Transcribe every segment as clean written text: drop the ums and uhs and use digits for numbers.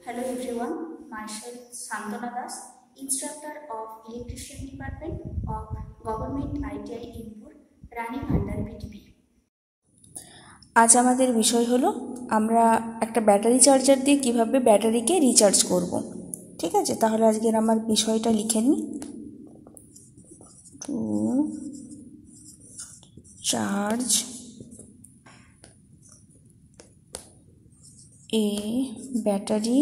Hello everyone, myself Santana Das, instructor of Electrician Department of Government ITI Input, running under PTP. আজ আমাদের বিষয় হলো আমরা একটা ব্যাটারি চার্জার দিয়ে কিভাবে ব্যাটারিকে রিচার্জ করব। ঠিক আছে, তাহলে আজকের আমার বিষয়টা লিখে নিই। To charge a battery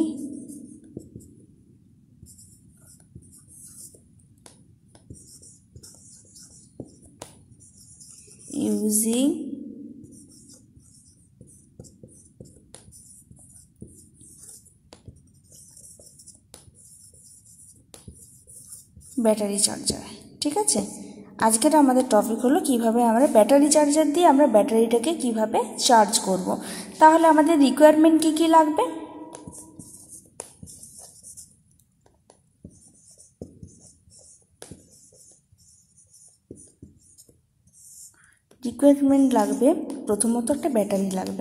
using battery charger. ঠিক আছে, আজকের আমাদের টপিক হলো কিভাবে আমরা ব্যাটারি চার্জার দিয়ে আমরা ব্যাটারিটাকে কিভাবে চার্জ করব। তাহলে আমাদের রিকোয়ারমেন্ট কি কি লাগবে? রিকোয়ারমেন্ট লাগবে, প্রথমত একটা ব্যাটারি লাগবে,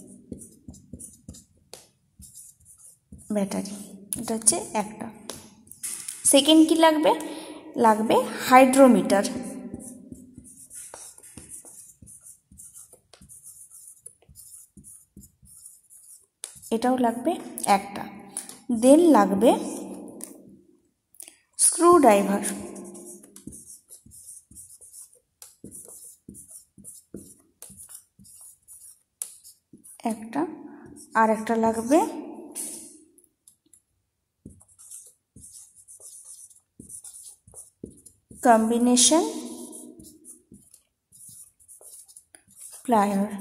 ব্যাটারি এটা হচ্ছে একটা। সেকেন্ড কি লাগবে? লাগবে হাইড্রোমিটার, এটাও লাগবে একটা। দেন লাগবে স্ক্রু ড্রাইভার, একটা। আর একটা লাগবে কম্বিনেশন প্লায়ার।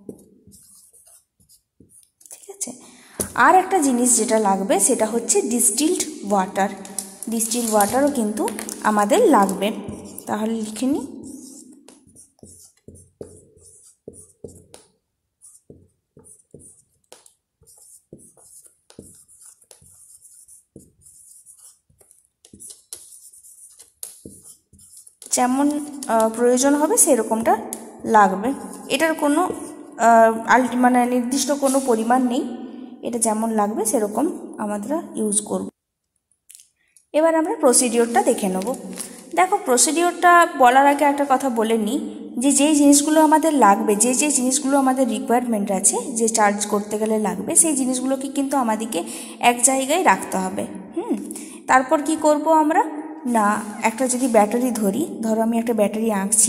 ঠিক আছে, আর একটা জিনিস যেটা লাগবে সেটা হচ্ছে ডিস্টিলড ওয়াটার। ডিস্টিলড ওয়াটারও কিন্তু আমাদের লাগবে। তাহলে লিখে নিই। যেমন প্রয়োজন হবে সেরকমটা লাগবে। এটার কোনো মানে নির্দিষ্ট কোনো পরিমাণ নেই, এটা যেমন লাগবে সেরকম আমরা ইউজ করব। এবার আমরা প্রসিডিওরটা দেখে নেব। দেখো, প্রসিডিওরটা বলার আগে একটা কথা বলে নিই যে যেই জিনিসগুলো আমাদের লাগবে, যে জিনিসগুলো আমাদের রিকোয়ারমেন্ট আছে, যে চার্জ করতে গেলে লাগবে, সেই জিনিসগুলোকে কিন্তু আমাদেরকে এক জায়গায় রাখতে হবে। তারপর কি করব আমরা না, একটা যদি ব্যাটারি ধরি, ধরো আমি একটা ব্যাটারি আঁকছি।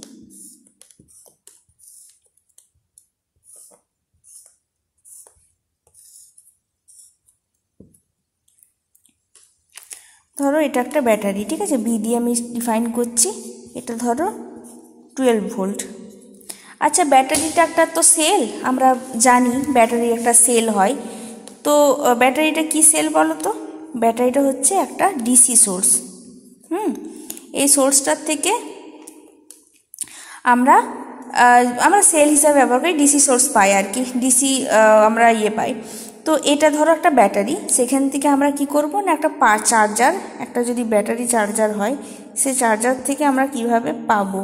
ধরো এটা একটা ব্যাটারি, ঠিক আছে, বি দিয়ে আমি ডিফাইন করছি। এটা ধরো 12 ভোল্ট। আচ্ছা, ব্যাটারিটা একটা তো সেল, আমরা জানি ব্যাটারি একটা সেল হয়। তো ব্যাটারিটা কি সেল বলো তো? ব্যাটারিটা হচ্ছে একটা ডিসি সোর্স। এই সোর্সটার থেকে আমরা সেল হিসাবে ব্যবহার করি, ডিসি সোর্স পাই আর কি, ডিসি আমরা পাই। তো এটা ধরো একটা ব্যাটারি, সেখান থেকে আমরা কি করব না, একটা চার্জার, একটা যদি ব্যাটারি চার্জার হয়, সেই চার্জার থেকে আমরা কিভাবে পাবো।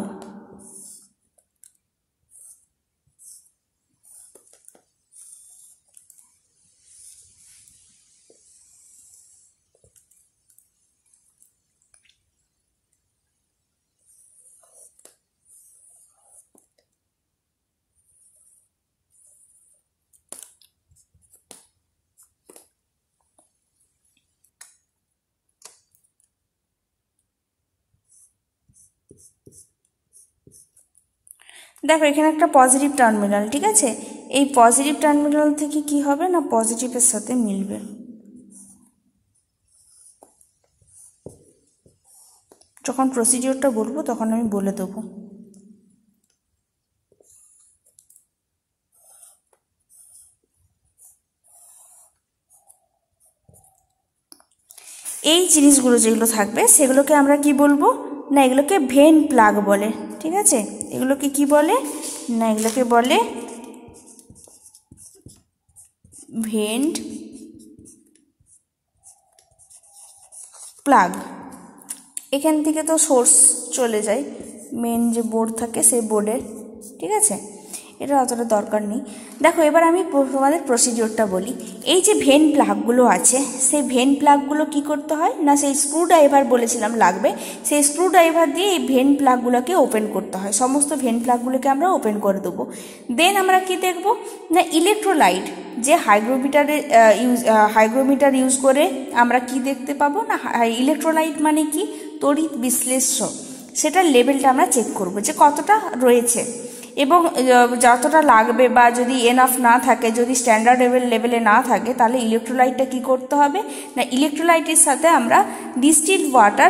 দেখো, এখানে একটা পজিটিভ টার্মিনাল, ঠিক আছে। এই পজিটিভ টার্মিনাল থেকে কি হবে না, পজিটিভের সাথে মিলবে। যখন প্রসিডিওরটা বলবো তখন আমি বলে দেবো। এই জিনিসগুলো যেগুলো থাকবে সেগুলোকে আমরা কি বলবো না, এগুলোকে ভেন প্লাগ বলে। ঠিক আছে, এগুলোকে কি বলে না, এগুলোকে বলে ভেন্ট প্লাগ। এখান থেকে তো সোর্স চলে যায়, মেন যে বোর্ড থাকে সেই বোর্ডে। ঠিক আছে, এটা অতটা দরকার নেই। দেখো এবার আমি তোমাদের প্রসিডিওরটা বলি। এই যে ভেন প্লাগগুলো আছে, সেই ভেন প্লাগগুলো কি করতে হয় না, সেই স্ক্রু ড্রাইভার বলেছিলাম লাগবে, সেই স্ক্রু ড্রাইভার দিয়ে এই ভেন প্লাগগুলোকে ওপেন করতে হয়। সমস্ত ভেন প্লাগগুলোকে আমরা ওপেন করে দেবো। দেন আমরা কি দেখব না, ইলেকট্রোলাইট যে হাইগ্রোমিটার ইউজ করে আমরা কি দেখতে পাবো না, ইলেকট্রোলাইট মানে কি, তড়িৎ বিশ্লেষ্য, সেটার লেভেলটা আমরা চেক করব যে কতটা রয়েছে এবং যতটা লাগবে, বা যদি এনাফ না থাকে, যদি স্ট্যান্ডার্ড লেভেলে না থাকে, তাহলে ইলেকট্রোলাইটটা কি করতে হবে না, ইলেকট্রোলাইটের সাথে আমরা ডিস্টিলড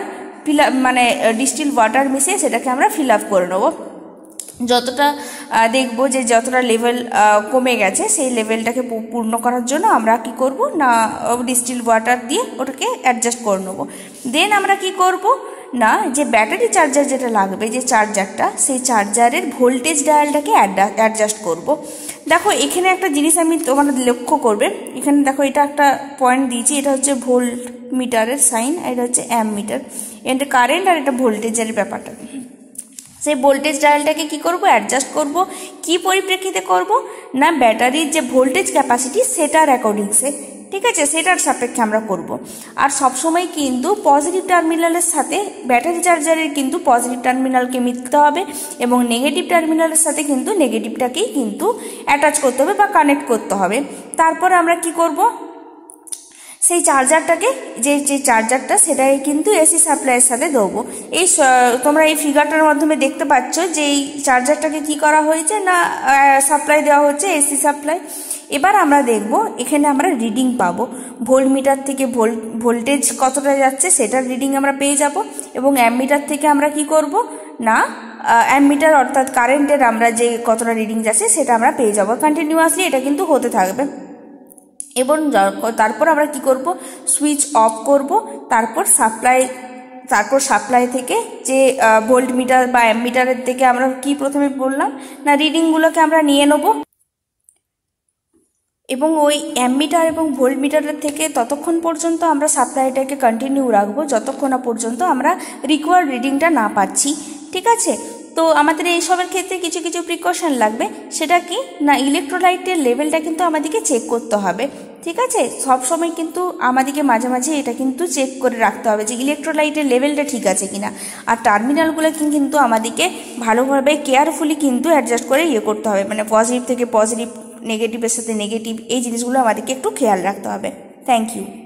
ওয়াটার মিশিয়ে সেটাকে আমরা ফিল আপ করে নেব। যতটা দেখব যে যতটা লেভেল কমে গেছে, সেই লেভেলটাকে পূর্ণ করার জন্য আমরা কি করব না, ডিস্টিলড ওয়াটার দিয়ে ওটাকে অ্যাডজাস্ট করে নেব। দেন আমরা কি করব না, যে ব্যাটারি চার্জার যেটা লাগবে, যে চার্জারটা, সেই চার্জারের ভোল্টেজ ডায়ালটাকে অ্যাডজাস্ট করব। দেখো এখানে একটা জিনিস আমি তোমরা লক্ষ্য করবে, এখানে দেখো এটা একটা পয়েন্ট দিয়েছি, এটা হচ্ছে ভোল্ট মিটারের সাইন, আর এটা হচ্ছে অ্যাম্প মিটার, এটা কারেন্ট আর এটা ভোল্টেজের ব্যাপারটা। সেই ভোল্টেজ ডায়ালটাকে কি করব, অ্যাডজাস্ট করব। কি পরিপ্রেক্ষিতে করব না, ব্যাটারির যে ভোল্টেজ ক্যাপাসিটি সেটার অ্যাকর্ডিংসে, ঠিক আছে, সেটার সাপেক্ষে আমরা করব। আর সবসময় কিন্তু পজিটিভ টার্মিনালের সাথে ব্যাটারি চার্জারের কিন্তু পজিটিভ টার্মিনালকে মিলতে হবে এবং নেগেটিভ টার্মিনালের সাথে কিন্তু নেগেটিভটাকেই কিন্তু অ্যাটাচ করতে হবে বা কানেক্ট করতে হবে। তারপর আমরা কি করব, সেই চার্জারটাকে, যে চার্জারটা সেটাকে কিন্তু এসি সাপ্লাইয়ের সাথে দেবো। এই তোমরা এই ফিগারটার মাধ্যমে দেখতে পাচ্ছ যে এই চার্জারটাকে কি করা হয়েছে না, সাপ্লাই দেওয়া হচ্ছে, এসি সাপ্লাই। এবার আমরা দেখব এখানে আমরা রিডিং পাবো, ভোল্টমিটার থেকে ভোল্টেজ কতটা যাচ্ছে সেটার রিডিং আমরা পেয়ে যাব, এবং অ্যামমিটার থেকে আমরা কি করব না, অ্যামমিটার অর্থাৎ কারেন্টের আমরা যে কতটা রিডিং যাচ্ছে সেটা আমরা পেয়ে যাব। কন্টিনিউয়াসলি এটা কিন্তু হতে থাকবে। এবং তারপর আমরা কি করব, সুইচ অফ করব, তারপর সাপ্লাই থেকে যে ভোল্ট মিটার বা অ্যামমিটারের থেকে আমরা কি প্রথমে বললাম না, রিডিংগুলোকে আমরা নিয়ে নেব এবং ওই অ্যামমিটার এবং ভোল্ট মিটারের থেকে ততক্ষণ পর্যন্ত আমরা সাপ্লাইটাকে কন্টিনিউ রাখবো যতক্ষণ না পর্যন্ত আমরা রিকোয়ার্ড রিডিংটা না পাচ্ছি, ঠিক আছে। তো আমাদের এইসবের ক্ষেত্রে কিছু কিছু প্রিকশন লাগবে, সেটা কি না, ইলেকট্রোলাইটের লেভেলটা কিন্তু আমাদেরকে চেক করতে হবে, ঠিক আছে। সবসময় কিন্তু আমাদেরকে মাঝে মাঝে এটা কিন্তু চেক করে রাখতে হবে যে ইলেকট্রোলাইটের লেভেলটা ঠিক আছে কিনা। আর টার্মিনালগুলো কিন্তু আমাদেরকে ভালোভাবে কেয়ারফুলি কিন্তু অ্যাডজাস্ট করে করতে হবে, মানে পজিটিভ থেকে পজিটিভ, নেগেটিভের সাথে নেগেটিভ, এই জিনিসগুলো আমাদেরকে একটু খেয়াল রাখতে হবে। Thank you.